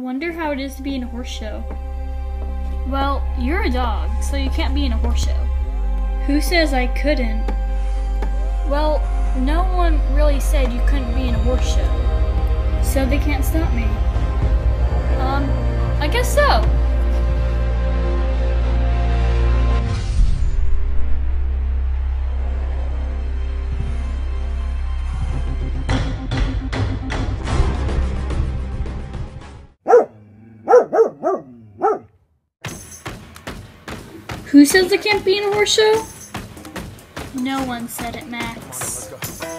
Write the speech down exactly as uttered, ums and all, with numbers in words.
wonder how it is to be in a horse show. Well, you're a dog, so you can't be in a horse show. Who says I couldn't? Well, no one really said you couldn't be in a horse show. So they can't stop me. Um, I guess so. Who says I can't be in a horse show? No one said it, Max.